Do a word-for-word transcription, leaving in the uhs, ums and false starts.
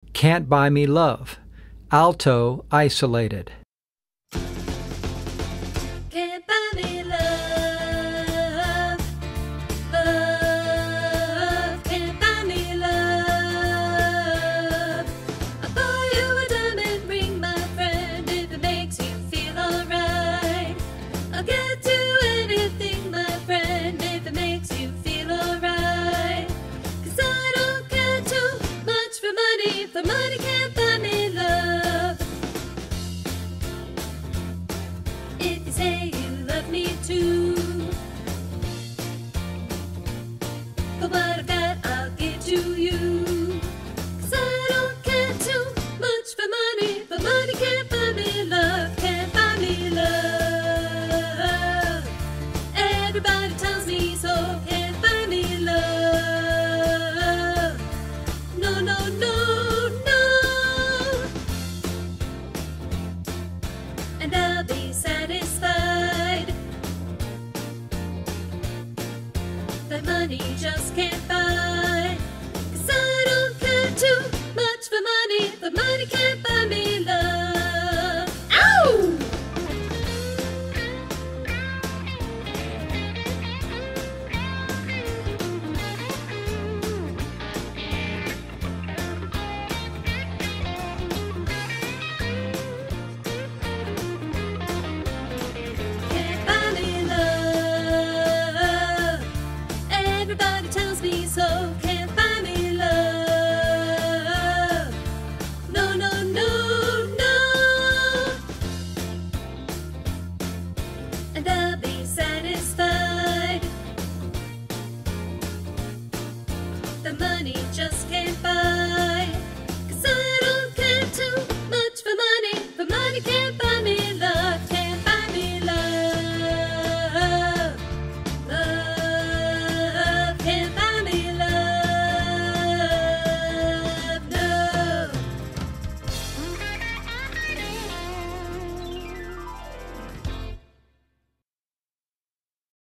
Can't Buy Me Love, alto isolated. Can't buy me love, love, can't buy me love. I'll buy you a diamond ring, my friend, if it makes you feel alright. I'll get you anything, my friend, if it makes you feel alright. 'Cause I don't care too much for money, for money can't buy me love. If you say you love me too, but what I've got I'll give to you. 'Cause I don't care too much for money, but money can't buy me love, can't buy me love. Everybody tells me so, can't buy me love. No, no, no, no. And I'll be satisfied. That money just can't buy. 'Cause I don't care too much for money, but money can't buy